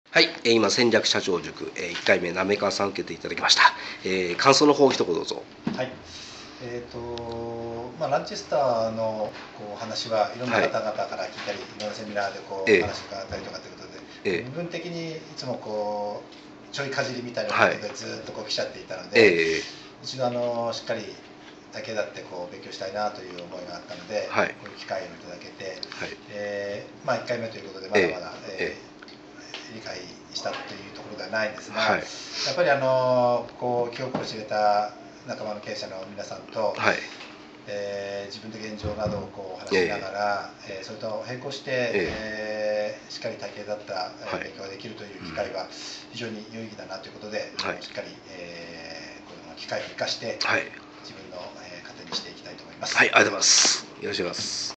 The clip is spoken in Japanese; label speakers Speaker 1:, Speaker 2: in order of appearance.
Speaker 1: はい、今戦略社長塾1回目滑川さん受けていただきました。感想の方一言どうぞ。
Speaker 2: はい。ランチェスターの話はいろんな方々から聞いたり、いろんなセミナーで話を伺ったりとかということで、部分的にいつもちょいかじりみたいなことでずっと来ちゃっていたので、一度しっかりだけだって勉強したいなという思いがあったので、こういう機会をいただけて、1回目ということでまだまだ、理解したというところではないんですが、やっぱり気を知れた仲間の経営者の皆さんと、自分で現状などを話しながら、それと並行して、しっかり体系だった勉強ができるという機会は非常に有意義だなということで、しっかり、この機会を生かして、自分の糧にしていきたいと思います。
Speaker 1: はい、ありがとうございます。よろしくお願いします。